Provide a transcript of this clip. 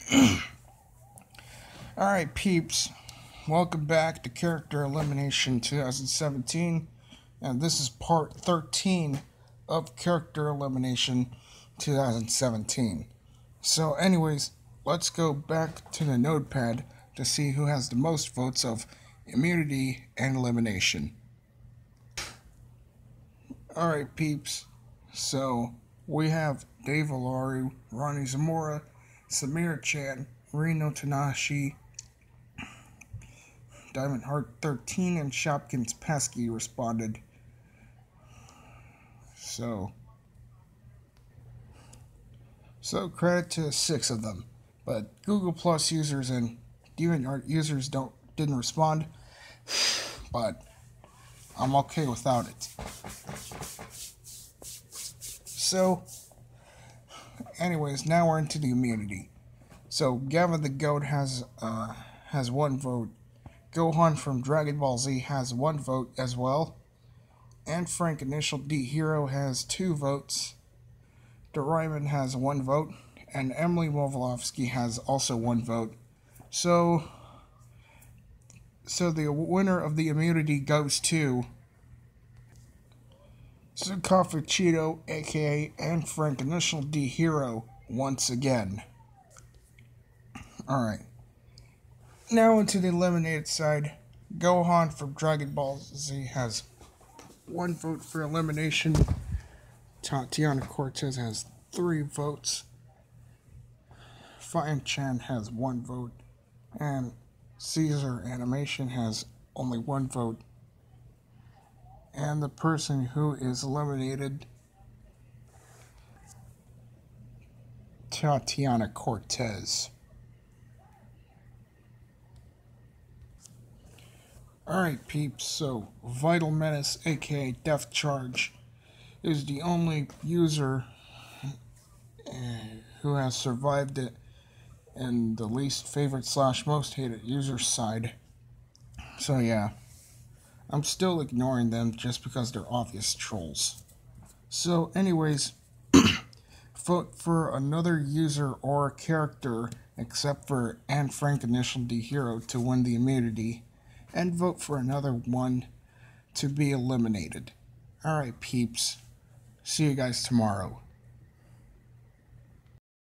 Alright, peeps. Welcome back to Character Elimination 2017. And this is part 13 of Character Elimination 2017. So, anyways, let's go back to the notepad to see who has the most votes of immunity and elimination. Alright, peeps. So, we have Dave Alaru, Ronnie Zamora, Samir Chan, Reno Tanahashi, Diamond Heart 13, and Shopkins Pesky responded. So credit to 6 of them. But Google Plus users and DeviantArt users didn't respond. But I'm okay without it. So, anyways, now we're into the immunity. So Gavin the Goat has 1 vote. Gohan from Dragon Ball Z has 1 vote as well. AnneFrankInitialDHero has 2 votes. Doraemon has 1 vote. And Emily Wovolowski has also 1 vote. So the winner of the immunity goes to Zukafu Chido, aka AnneFrankInitialDHero, once again. Alright. Now into the eliminated side. Gohan from Dragon Ball Z has 1 vote for elimination. Tatiana Cortez has 3 votes. Fine Chan has 1 vote. And Caesar Animation has only 1 vote. And the person who is eliminated, Tatiana Cortez. Alright, peeps, so Vital Menace, aka Death Charge, is the only user who has survived it in the least favorite / most hated user side. So yeah, I'm still ignoring them just because they're obvious trolls. So anyways, vote for another user or character except for AnneFrankInitialDHero to win the immunity, and vote for another one to be eliminated. Alright, peeps. See you guys tomorrow.